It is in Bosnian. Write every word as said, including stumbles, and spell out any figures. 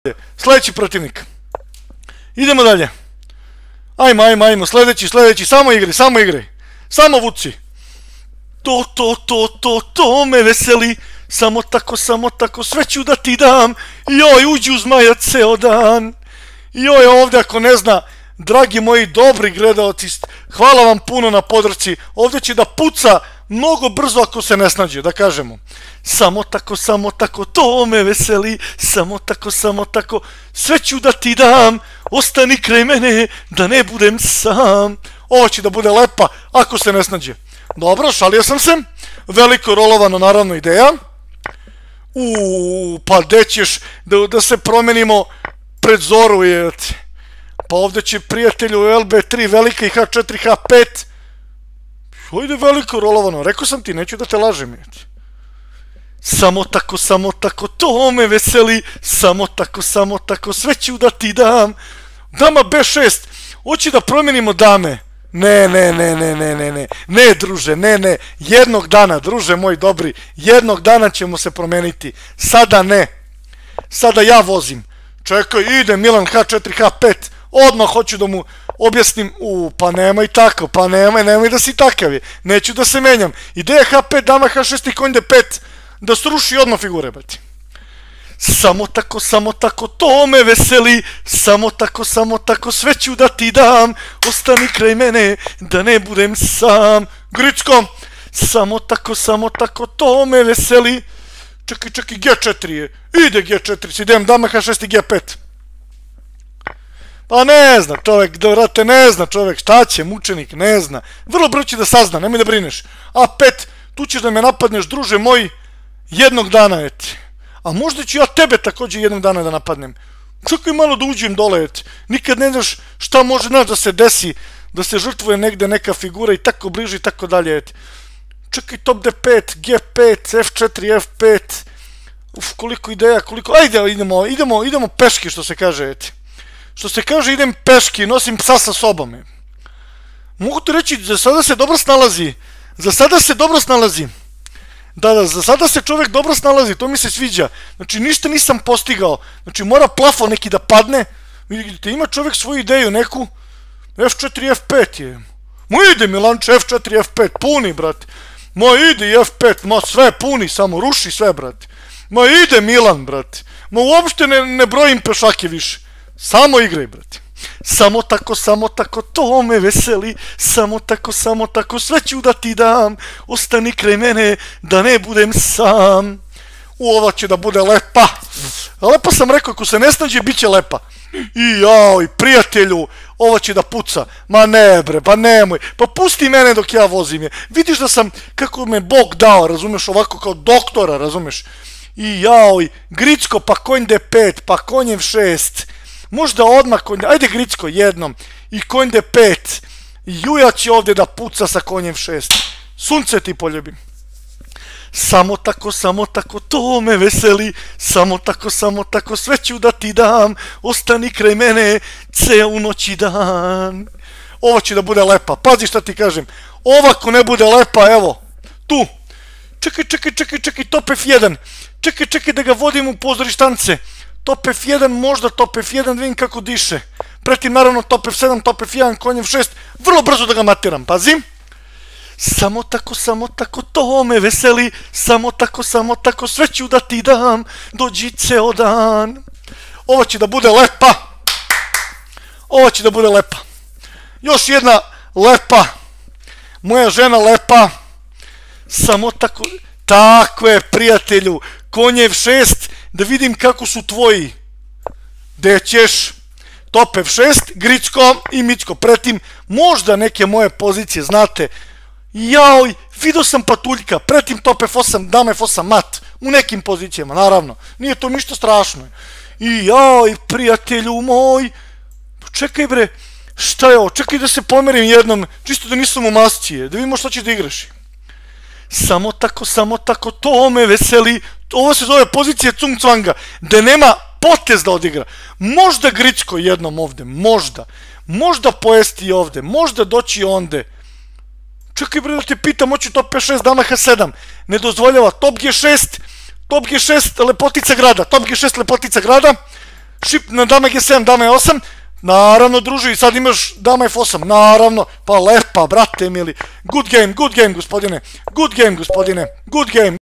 Sljedeći protivnik. Idemo dalje. Ajmo, ajmo, ajmo, sljedeći, sljedeći, samo igri, samo igri. Samo vuci. To, to, to, to, to me veseli. Samo tako, samo tako, sve ću da ti dam. Joj, uđi uz maja ceo dan. Joj, ovdje ako ne zna, dragi moji dobri gledalci, hvala vam puno na podršci. Ovdje će da puca mnogo brzo ako se ne snađe, da kažemo. Samo tako, samo tako, to me veseli. Samo tako, samo tako, sve ću da ti dam. Ostani kraj mene, da ne budem sam. Ovo će da bude lepa ako se ne snađe. Dobro, šalio sam se. Veliko rolovano, naravno, ideja. Uuu, pa gde ćeš da, da se promenimo pred zoru, je. Pa ovdje će prijatelju L B tri velika i H četiri H pet. Ojde veliko rolovano, rekao sam ti, neću da te lažem, je. Samo tako, samo tako, to me veseli. Samo tako, samo tako, sve ću da ti dam. Dama B šest, hoće da promenimo dame. Ne, ne, ne, ne, ne, ne, ne, ne, druže, ne, ne, jednog dana, druže moj dobri, jednog dana ćemo se promeniti, sada ne, sada ja vozim, čekaj, ide Milan H četiri H pet, odmah hoću da mu objasnim, u, pa nemoj tako, pa nemoj, nemoj da si takav je, neću da se menjam, ideja H pet, dama H šest i konj D pet, da sruši odmah figure, brati. Samo tako, samo tako, to me veseli. Samo tako, samo tako, sve ću da ti dam. Ostani kraj mene, da ne budem sam. Gricko. Samo tako, samo tako, to me veseli. Čekaj, čekaj, G četiri je. Ide G četiri, si idem, dama H šest i G pet. Pa ne zna čovjek, da vrate, ne zna čovjek, šta će, mučenik, ne zna. Vrlo brzo će da sazna, nemoj da brineš. A pet, tu ćeš da me napadneš, druže moj, jednog dana, eti. A možda ću ja tebe također jednog dana da napadnem. Čekaj malo da uđem dole, et. Nikad ne znaš šta može naš da se desi, da se žrtvuje negde neka figura i tako bliže i tako dalje, et. Čekaj, top D pet, G pet, F četiri, F pet. Uf, koliko ideja, koliko... Ajde, idemo, idemo, idemo peški, što se kaže, et. Što se kaže, idem peški, nosim psa sa sobom, et. Mogu ti reći, za sada se dobro snalazi. Za sada se dobro snalazi. Da, da, za sada se čovjek dobro snalazi, to mi se sviđa. Znači, ništa nisam postigao. Znači, mora plafon neki da padne. Vidite, ima čovjek svoju ideju, neku. F četiri, F pet je. Ma ide Milanče, F četiri, F pet, puni, brate. Ma ide i F pet, ma sve puni, samo ruši sve, brate. Ma ide Milan, brate. Ma uopšte ne, ne brojim pešake više. Samo igraj, brate. Samo tako, samo tako, to me veseli. Samo tako, samo tako, sve ću da ti dam. Ostani kraj mene, da ne budem sam. U, ova će da bude lepa. Lepa sam rekao, ako se ne snađe, bit će lepa. I joj, prijatelju, ova će da puca. Ma ne bre, pa nemoj. Pa pusti mene dok ja vozim je. Vidiš da sam, kako me Bog dao, razumeš, ovako kao doktora, razumeš. I joj, Gricko, pa konj D pet, pa konj F šest. Možda odmah konj, ajde Gricko jednom, i konj D pet, Juja će ovdje da puca sa konjem šest, sunce ti poljubim. Samo tako, samo tako, to me veseli, samo tako, samo tako, sve ću da ti dam, ostani kraj mene, ceo noć i dan. Ovo će da bude lepa, pazi šta ti kažem, ovako ne bude lepa, evo, tu, čekaj, čekaj, čekaj, čekaj, top F jedan, čekaj, čekaj da ga vodim u pozorištance. Top F jedan, možda top F jedan, vidim kako diše. Pretim naravno top F sedam, top F jedan, konj F šest, vrlo brzo da ga matiram, pazi. Samo tako, samo tako, to me veseli. Samo tako, samo tako, sve ću da ti dam, dođi ceo dan. Ovo će da bude lepa. Ovo će da bude lepa. Još jedna lepa. Moja žena lepa. Samo tako, tako je prijatelju, konj F šest, da vidim kako su tvoji. Gde ćeš? Top F šest, Gricko i Micko. Pretim, možda neke moje pozicije, znate. Joj, vidio sam patuljka. Pretim top F osam, dama F osam mat. U nekim pozicijama, naravno. Nije to ništa strašno. I joj, prijatelju moj. Čekaj bre, šta je ovo? Čekaj da se pomerim jednom, čisto da nisam u masci, da vidimo šta ćeš da igraš. Samo tako, samo tako, to me veseli. Ovo se zove pozicija Cung Cvanga, da nema potez da odigra. Možda Gricko jednom ovde, možda. Možda pojesti ovde, možda doći onde. Čekaj bre da te pitam, hoću top P šest, dama H sedam. Ne dozvoljava, top G šest, top G šest, lepotica grada, top G šest, lepotica grada. šip na dama G sedam, dama E osam, naravno druži, i sad imaš dama F osam, naravno, pa lepa, brate mili, good game, good game gospodine, good game gospodine, good game.